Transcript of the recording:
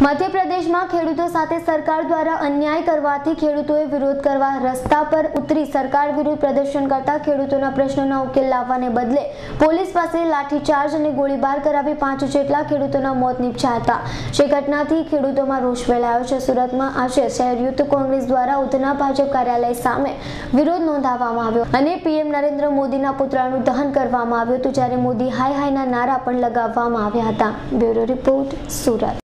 મધ્યપ્રદેશમાં ખેડૂતો સાથે સરકાર દ્વારા અન્યાય કરવાથી ખેડૂતોએ વિરોધ કરવા રસ્તા પર ઉતરી સરકાર વિરુદ્ધ પ્રદર્શન કરતા ખેડૂતોના પ્રશ્નોના ઉકેલ લાવવાને બદલે પોલીસ પાસે લાઠીચાર્જ અને ગોળીબાર કરાવી 5 જેટલા ખેડૂતોના મોત નીપજ્યા હતા। જે ઘટનાથી ખેડૂતોમાં રોષ ફેલાયો છે। સુરતમાં આજે શહેર યુથ કોંગ્રેસ દ્વારા ઉધના ભાજપ કાર્યાલય સામે વિરોધ નોંધાવવામાં આવ્યો અને પીએમ નરેન્દ્ર મોદીના પુતળાનું દહન કરવામાં આવ્યું હતું, જ્યારે મોદી હાય હાયના નારા પણ લગાવવામાં આવ્યા હતા। Bureau report, Surat.